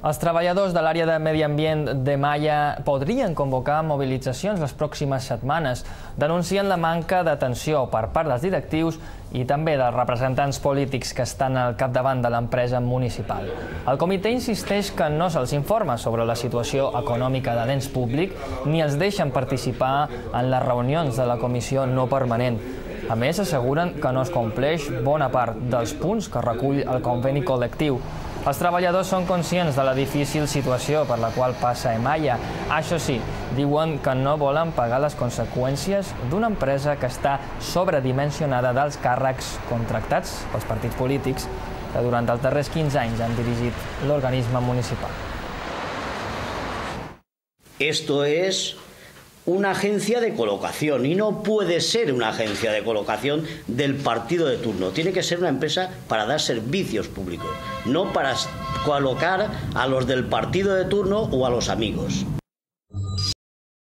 Els treballadors de l'àrea de medi ambient de Malla podrien convocar mobilitzacions les pròximes setmanes. Denuncien la manca d'atenció per part dels directius i també dels representants polítics que estan al capdavant de l'empresa municipal. El comitè insisteix que no se'ls informa sobre la situació econòmica de l'ens públic ni els deixen participar en les reunions de la comissió no permanent. A més, asseguren que no es compleix bona part dels punts que recull el conveni col·lectiu. Els treballadors són conscients de la difícil situació per la qual passa Malla. Això sí, diuen que no volen pagar les conseqüències d'una empresa que està sobredimensionada dels càrrecs contractats pels partits polítics que durant els darrers 15 anys han dirigit l'organisme municipal. Esto es una agencia de colocación y no puede ser una agencia de colocación del partido de turno. Tiene que ser una empresa para dar servicios públicos, no para colocar a los del partido de turno o a los amigos.